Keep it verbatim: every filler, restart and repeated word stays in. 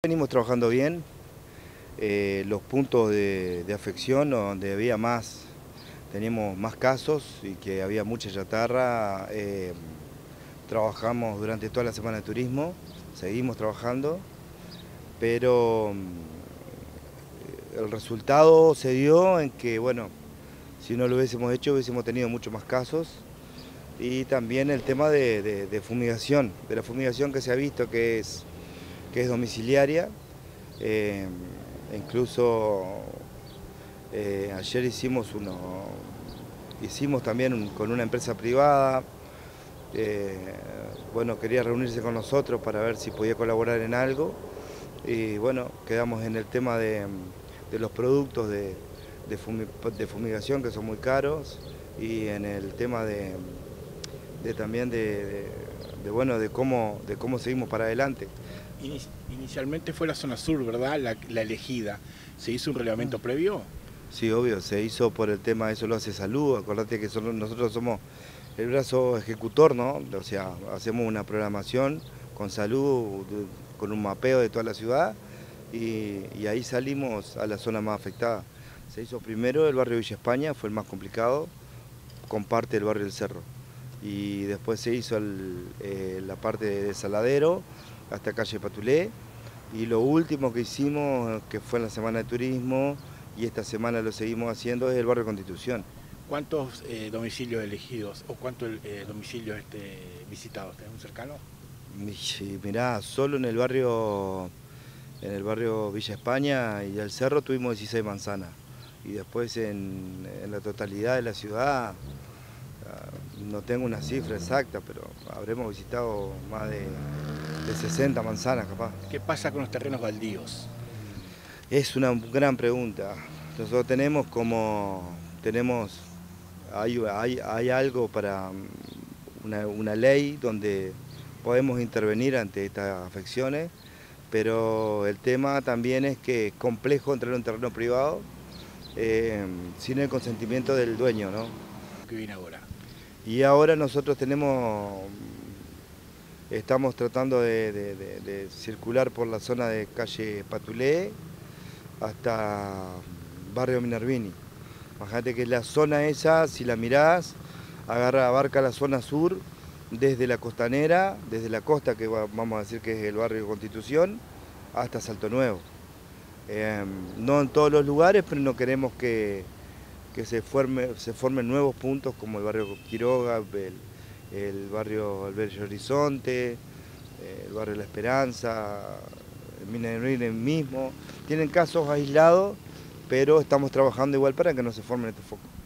Venimos trabajando bien, eh, los puntos de, de afección donde había más, teníamos más casos y que había mucha chatarra, eh, trabajamos durante toda la semana de turismo, seguimos trabajando, pero mm, el resultado se dio en que, bueno, si no lo hubiésemos hecho hubiésemos tenido muchos más casos. Y también el tema de, de- de fumigación, de la fumigación que se ha visto que es, que es domiciliaria. Eh, incluso eh, ayer hicimos uno, hicimos también un- con una empresa privada. eh, bueno, quería reunirse con nosotros para ver si podía colaborar en algo. Y bueno, quedamos en el tema de, de los productos de, de fumi- de fumigación que son muy caros y en el tema de, de también de, de- de, bueno, de cómo, de cómo seguimos para adelante. Ini- Inicialmente fue la zona sur, ¿verdad? La, la elegida. ¿Se hizo un relevamiento previo? Sí, obvio, se hizo por el tema, eso lo hace Salud, acordate que son- nosotros somos el brazo ejecutor, ¿no? O sea, hacemos una programación con Salud, de- con un mapeo de toda la ciudad y, y ahí salimos a la zona más afectada. Se hizo primero el barrio Villa España, fue el más complicado, comparte el barrio del Cerro. Y después se hizo el, eh, la parte de Saladero hasta calle Patulé. Y lo último que hicimos, que fue en la Semana de Turismo, y esta semana lo seguimos haciendo, es el barrio Constitución. ¿Cuántos eh, domicilios elegidos o cuántos eh, domicilios este, visitados? ¿Tenés un cercano? Y mirá, solo en el barrio, en el barrio Villa España y el Cerro tuvimos dieciséis manzanas. Y después en, en la totalidad de la ciudad, ah, no tengo una cifra exacta, pero habremos visitado más de, de sesenta manzanas capaz. ¿Qué pasa con los terrenos baldíos? Es una gran pregunta. Nosotros tenemos como, tenemos, hay, hay, hay algo para mm, una, una ley donde podemos intervenir ante estas afecciones, pero el tema también es que es complejo entrar en un terreno privado eh, sin el consentimiento del dueño, ¿no? ¿Qué viene ahora? Y ahora nosotros tenemos, estamos tratando de, de- de- de circular por la zona de calle Patulé hasta barrio Minervini. Imagínate que la zona esa, si la mirás, agarra, abarca la zona sur, desde la costanera, desde la costa, que va- vamos a decir que es el barrio Constitución, hasta Salto Nuevo. Eh, no en todos los lugares, pero no queremos que, que se, forme, se formen nuevos puntos como el barrio Quiroga, el, el barrio el Bello Horizonte, eh, el barrio La Esperanza, el Minervini mismo. Tienen casos aislados, pero estamos trabajando igual para que no se formen estos focos.